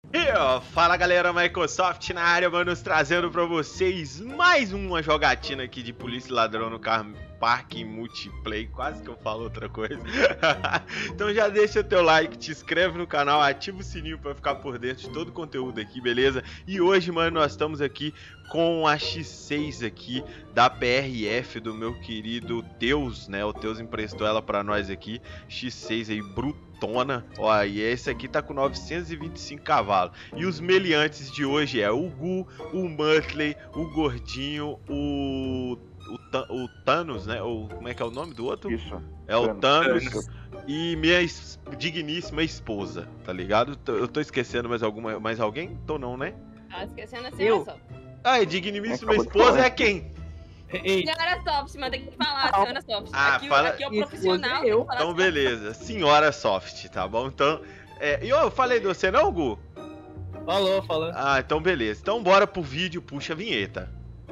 E ó, fala galera, Microsoft na área, mano, trazendo pra vocês mais uma jogatina aqui de polícia e ladrão no parque multiplayer, quase que eu falo outra coisa. Então já deixa o teu like, te inscreve no canal, ativa o sininho pra ficar por dentro de todo o conteúdo aqui, beleza? E hoje, mano, nós estamos aqui com a X6 aqui da PRF do meu querido Teus, né? O Teus emprestou ela pra nós aqui, X6 aí, brutona. Ó, e esse aqui tá com 925 cavalos. E os meliantes de hoje é o Gu, o Muttley, o Gordinho, o Thanos, né? Como é que é o nome do outro? Isso. É o Thanos. E minha digníssima esposa, tá ligado? Eu tô esquecendo mais alguém? Tô não, né? Ah, esquecendo a Eu? senhora Soft. Ah, e digníssima Acabou de esposa falar. é quem? Senhora Soft, mas tem que falar, senhora Soft. Ah, aqui, fala- aqui é o profissional. Eu. tem que falar Então beleza, senhora Soft, tá bom? Então, e eu falei de você não, Gu? Falou. Ah, então beleza. Então bora pro vídeo, puxa a vinheta.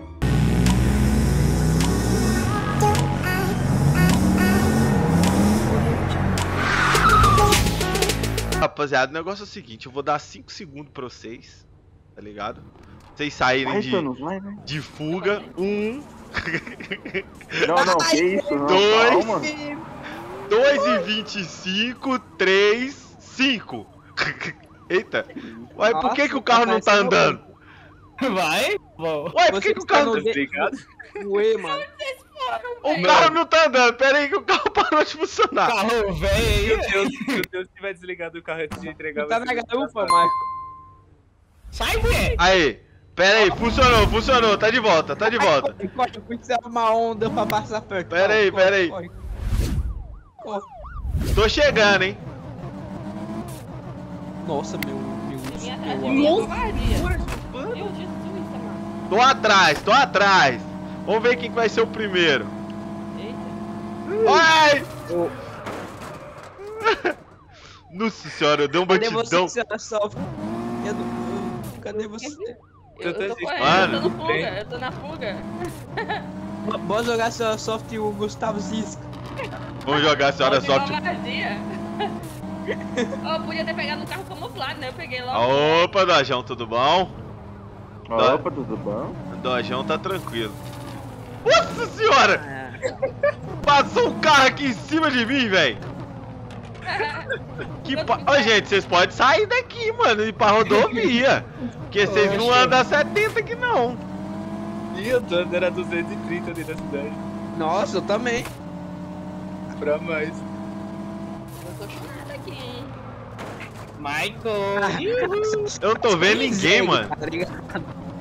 Rapaziada, o negócio é o seguinte, eu vou dar 5 segundos pra vocês, tá ligado? Vocês saírem Vai, de, Thanos, vai. de fuga. 1, Não, que isso, não. 2, Calma. 2:25, 3, 5. Eita. Ué, por que Nossa, o carro não tá parecendo andando? Vai? Bom. Ué, por que o carro não... Ué, mano. O carro não tá andando, pera aí que o carro parou de funcionar. Carro velho aí. Se o Deus tiver desligado o carro antes de entregar, Tá vai na ser garupa, engraçado. Marco. Sai, velho. Aí, pera aí, funcionou, tá de volta. Corre, eu precisava uma onda pra passar perto. Pera aí. Corre. Tô chegando, hein. Nossa, meu Vem atrás de Deus. mim, é Nossa. covardia. Meu Jesus, amado. Tô atrás. Vamos ver quem que vai ser o primeiro. Eita. Ai! Eu- Nossa senhora, eu dei um Cadê batidão. você, senhora Soft? Cadê você? Eu tô correndo, Mano. eu tô no fuga, eu tô na fuga. Bora jogar senhora Soft e o Gustavo Zisca. Vamos jogar a senhora Que Soft. covardia. Eu podia ter pegado no carro camuflado, né? Eu peguei logo. Opa, Dojão, tudo bom? Opa, tudo bom? Dojão tá tranquilo. Nossa senhora! Ah, Passou um carro aqui em cima de mim, velho. Ô, gente, vocês podem sair daqui, mano, e ir pra rodovia. Porque vocês não Oxe. andam a 70 aqui, não. Ih, eu tô andando a 230 dentro da cidade. Nossa, eu também. Pra mais. Eu tô chorando aqui, hein? Michael. Eu não tô vendo ninguém, mano. Tá ligado?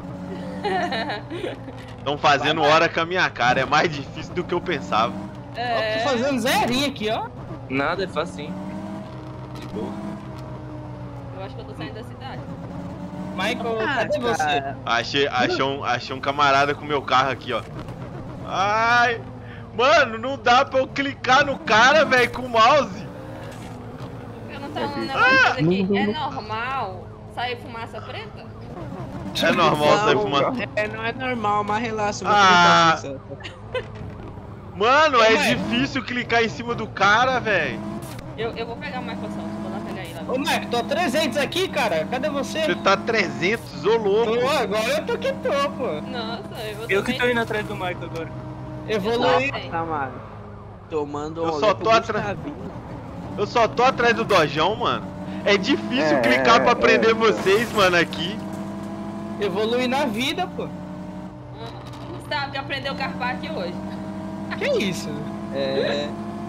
Estão fazendo hora com a minha cara. É mais difícil do que eu pensava. É, Tô fazendo zerinho aqui, ó. Nada, é facinho. De boa. eu acho que eu tô saindo da cidade. Michael, cadê você? Achei um camarada com meu carro aqui, ó. Ai! Mano, não dá pra eu clicar no cara, velho, com o mouse. Eu não tava um negócio aqui. É normal sair fumaça preta? É normal sair Não, fumando. não é normal, mas relaxa. eu vou Ah. clicar nisso. Mano, é Ué. difícil clicar em cima do cara, velho. Eu vou pegar o Microsoft, vou lá pegar ele Ô, agora. Marco, tô 300 aqui, cara. Cadê você? Você tá 300, ô louco. Tô, agora eu tô que tô, pô. Nossa, Eu que tô indo atrás do Michael agora. Evoluí. Eu tô Tá, mano. Tomando Eu um só olé tô pro atrás- Gustavinho. Eu só tô atrás do Dojão, mano. É difícil É, clicar pra é, prender é. vocês, mano, aqui. Evoluí na vida, pô. Gustavo que aprendeu o carpar aqui hoje. Que isso? É.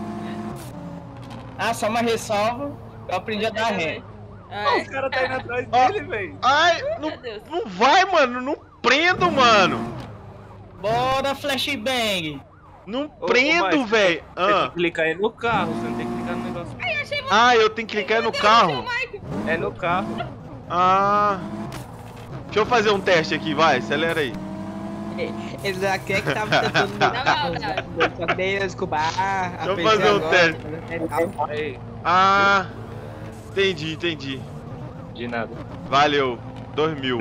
Ah, só uma ressalva. Eu aprendi a dar ré. Ai, Os caras tá indo atrás Ó. dele, velho. Ai, não, meu Deus. não vai, mano. Não prendo, mano. Bora, flashbang. Não Ô, prendo, Mike, velho. Você tem que clicar aí no carro, você não tem que clicar no negócio. Ah, eu tenho que clicar no carro. É no carro. Ah. Deixa eu fazer um teste aqui, vai. Acelera aí. Ele já quer que tava tentando Não, desculpar. Deixa eu fazer um teste. Aí, Ah. Entendi. de nada. Valeu. 2.000.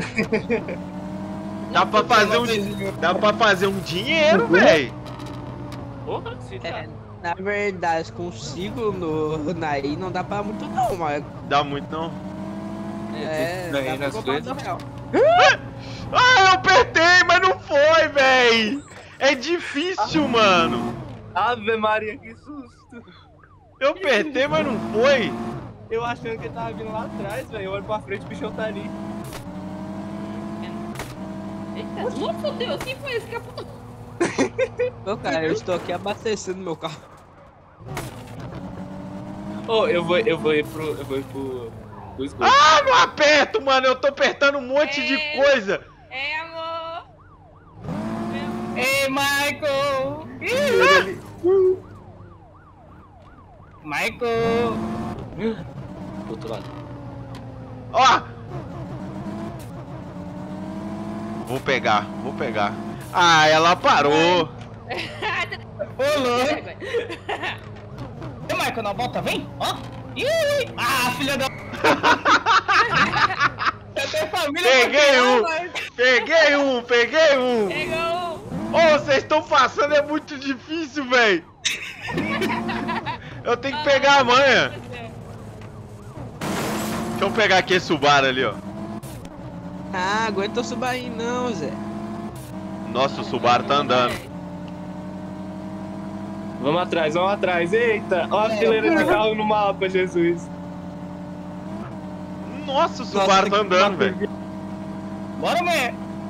Dá pra fazer um dinheiro, velho. Porra, se tá. É, na verdade, consigo no Naí não dá pra muito não, mas Dá muito, não. Ganhei nas coisas. Ah, eu apertei, mas não foi, véi. É difícil, mano. Ave Maria, que susto. Eu apertei, mas não foi. Eu achando que ele tava vindo lá atrás, velho. Eu olho pra frente, o bichão tá ali. Eita, não fodeu, quem foi esse capô? Ô, cara, eu estou aqui abastecendo meu carro. Ô, eu vou ir pro esgoto. Ah, não aperto, mano. Eu tô apertando um monte de coisa. É, amor. Ei, Michael! Michael! Do outro lado. Ó. Vou pegar. Ah, ela parou. Ô, louco! Ei, Michael, na volta, vem! Ó! Ih! Ah, filha da... Eu tenho família. Peguei um. Pegou. Ô, vocês estão passando, é muito difícil, véi. Eu tenho que pegar a manha. Deixa eu pegar aqui esse Subaru ali, ó. Ah, aguenta o Subaru não, Zé. Nossa, o Subaru tá andando. Vamos atrás. Eita, ó a fileira de carro no mapa, Jesus. Nossa, o Subaru tá andando, velho. Bora, mulher!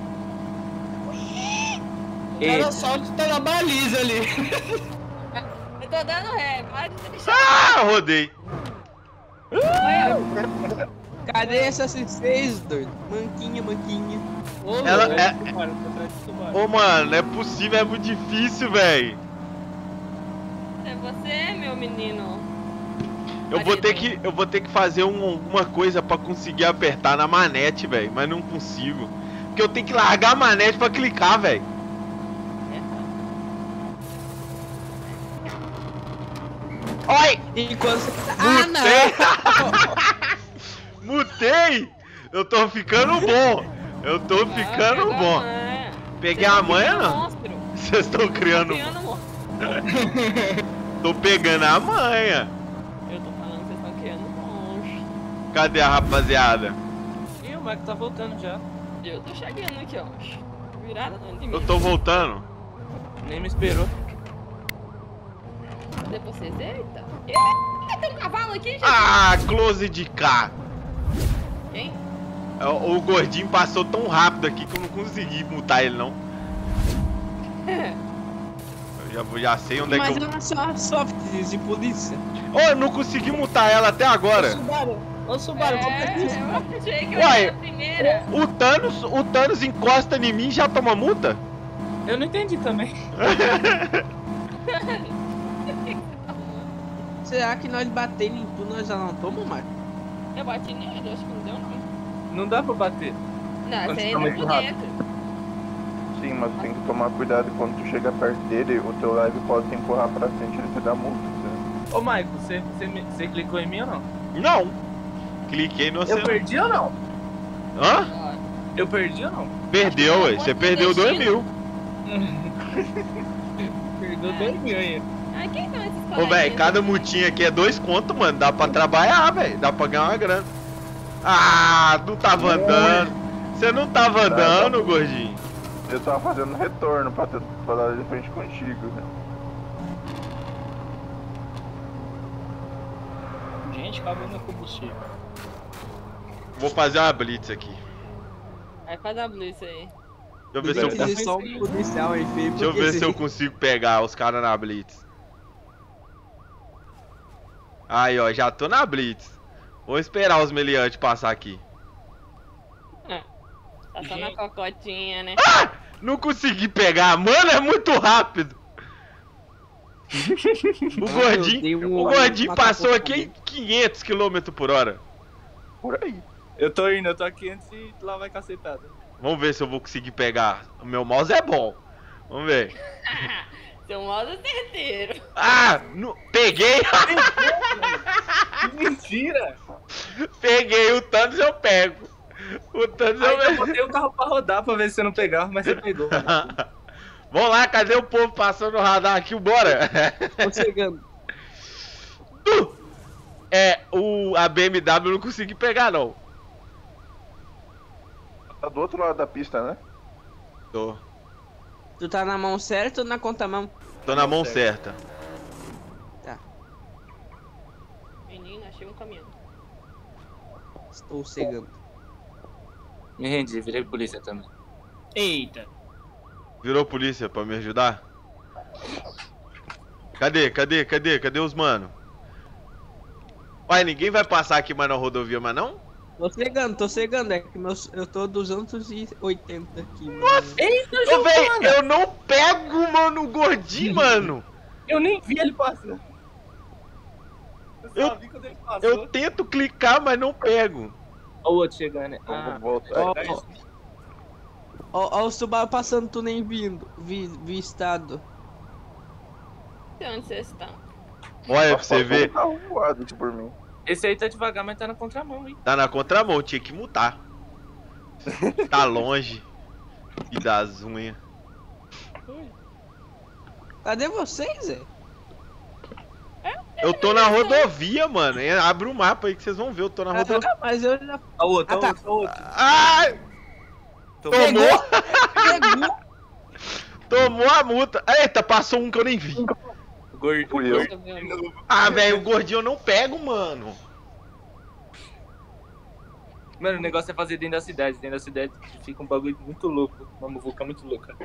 Era só que tá na baliza ali. Eu tô dando ré, pode deixar. Ah, rodei. Cadê essa C6, doido? Manquinha. Ô, Ela louco. é... Ô, mano, não é possível, é muito difícil, velho. É você, meu menino. Eu vou ter que fazer alguma coisa pra conseguir apertar na manete, velho. Mas não consigo. Porque eu tenho que largar a manete pra clicar, velho. Oi! Enquanto você... Mutei! Eu tô ficando bom. Pegou bom. a manha. Peguei a manha, não? Monstro. Vocês estão criando... Criando monstro. Tô pegando a manha. Eu tô falando que vocês estão criando monstro. Cadê a rapaziada? Ih, o Michael tá voltando já. Eu tô chegando aqui, ó. Virada de mim. Eu tô voltando. Nem me esperou. Cadê vocês? Eita. Eita, tem um cavalo aqui, gente. Ah, close de cá. Quem? O gordinho passou tão rápido aqui que eu não consegui mutar ele, não. Eu já sei onde Mas é que eu... ela só soft de polícia. Oh, eu não consegui mutar ela até agora. Ô, Subaru, vamos fazer isso. Eu achei que eu Uai. era a primeira. O Thanos encosta em mim e já toma multa? Eu não entendi também. Será que nós batendo em tudo nós já não tomamos mais? Eu bati nele, acho que não deu não. Não dá pra bater. Não, Você você tá entra muito por rápido. dentro. Sim, mas tem que tomar cuidado quando tu chega perto dele, o teu live pode te empurrar pra frente e ele te dá multa. Né? Ô, Michael, você clicou em mim ou não? Não. Cliquei no Eu oceano. perdi ou não? Hã? Eu perdi ou não? Perdeu, ué. Você perdeu 2.000. Perdeu 2 mil aí. Ai, quem são esses Ô, coleguinhas velho, cada aqui? multinha aqui é 2 conto, mano. Dá pra trabalhar, velho. Dá pra ganhar uma grana. Ah, não tava andando. Você não tava andando, gordinho. Eu tava fazendo retorno pra dar de frente contigo. Né? Gente, acabou meu combustível. Vou fazer uma blitz aqui. Vai fazer a blitz aí. Deixa eu ver se eu, Precisa só um policial aí, feio. deixa eu ver se eu consigo pegar os caras na blitz. Aí, ó, já tô na blitz. Vou esperar os meliantes passar aqui. Tá só na cocotinha, né? Ah! Não consegui pegar, mano, é muito rápido. O gordinho passou aqui em 500 km por hora. Por aí. Eu tô aqui antes e lá vai cacetada. Vamos ver se eu vou conseguir pegar. O meu mouse é bom. Vamos ver. Seu modo é certeiro. Ah, peguei. Mentira! Peguei o Thanos, eu pego. O Thanos Aí eu eu pego. botei o carro pra rodar pra ver se você não pegava, mas você pegou. Vamos lá, cadê o povo passando o radar aqui? Bora. Tô chegando. A BMW eu não consegui pegar, não. tá do outro lado da pista, né? Tô. Tu tá na mão certa ou na contramão? Tô na mão certa. Tá. Menino, achei um caminhão. Estou cegando. Me rendi, virei polícia também. Eita. Virou polícia pra me ajudar? Cadê os mano? Uai, ninguém vai passar aqui mais na rodovia, mas não? Tô cegando, é que eu tô 280 aqui, mano. Eita, Ô, véi, eu não pego, mano, o gordinho, mano. Eu nem vi ele passando. Eu- só vi quando ele passou. Eu tento clicar, mas não pego. Olha o outro chegando, né? Vamos voltar. Ó o Subaru passando, tu nem vindo. Vistado. De onde vocês estão? Olha pra você ver. Tá voado aqui por mim. Esse aí tá devagar, mas tá na contramão, hein? Tá na contramão, tinha que mutar. Tá longe. E das unhas. Cadê vocês, Zé? Eu tô na rodovia, mano. Abre o mapa aí que vocês vão ver. Eu tô na rodovia. Ah, mas eu já... Olha o outro, Ah, tá. olha o outro. Ai! Tomou? Pegou. Tomou a multa. Eita, passou um que eu nem vi. Gordo. Fui eu. Ah, velho, o gordinho eu não pego, mano. Mano, o negócio é fazer dentro da cidade. Dentro da cidade fica um bagulho muito louco. Uma muvuca muito louca.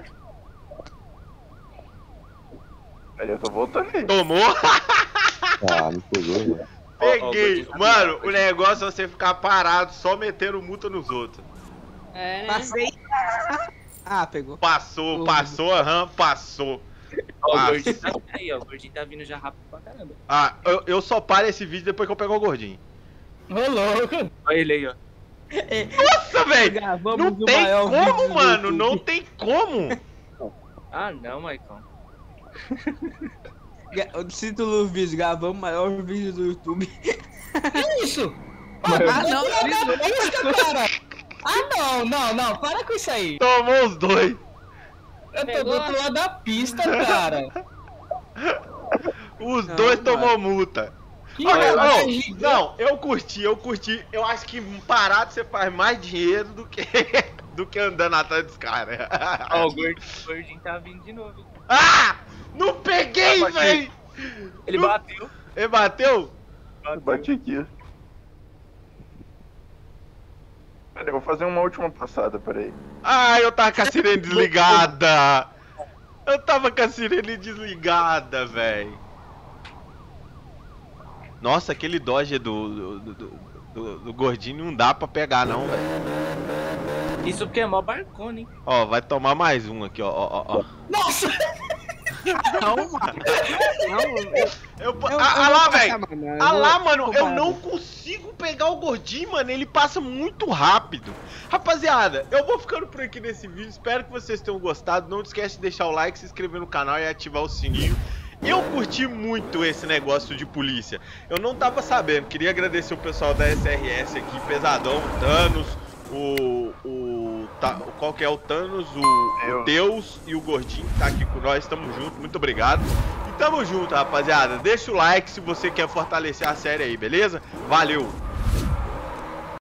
Aí eu tô voltando aí. Tomou? Ah, me pegou, velho. Peguei. Ó, Mano, o negócio é você ficar parado só metendo multa nos outros. É, né? Passei. Ah, pegou. Passou, passou. Ó, o Ah. gordinho tá vindo aí, ó. O gordinho tá vindo já rápido pra caramba. Ah, eu só paro esse vídeo depois que eu pego o gordinho. Ô, louco. Olha ele aí, ó. Nossa, velho! Gravamos Não o tem maior vídeo como, do mano! YouTube. Não tem como! Ah, não, Maicon. Se tu não viu, gravamos o maior vídeo do YouTube. Que isso? Ah, não, Cara. Não, para com isso aí. Tomou os dois. Eu tô Pegou? do outro lado da pista, cara. Os Não, dois mano. tomou multa. Que Olha, cara ô, gigante. não, eu curti. Eu acho que parado você faz mais dinheiro do que, do que andando atrás dos caras. Ó, o gordinho tá vindo de novo. Ah! Não peguei, Bati. velho! Ele bateu. Ele bateu? Eu bati aqui. Pera, eu vou fazer uma última passada, peraí. Ah, eu tava com a sirene desligada. Eu tava com a sirene desligada, velho. Nossa, aquele Dodge do gordinho não dá pra pegar não, velho. Isso porque é mó barcona, hein? Ó, vai tomar mais um aqui, ó. Nossa! calma. Ah lá, velho. Ah lá, mano, eu Tomado. não consigo pegar o gordinho, mano. Ele passa muito rápido. Rapaziada, eu vou ficando por aqui nesse vídeo. Espero que vocês tenham gostado. Não esquece de deixar o like, se inscrever no canal e ativar o sininho. Eu curti muito esse negócio de polícia. Eu não tava sabendo. Queria agradecer o pessoal da SRS aqui, Pesadão, Thanos, qual que é o Thanos, o Deus e o Gordinho que tá aqui com nós. Tamo junto, muito obrigado. E tamo junto, rapaziada. Deixa o like se você quer fortalecer a série aí, beleza? Valeu!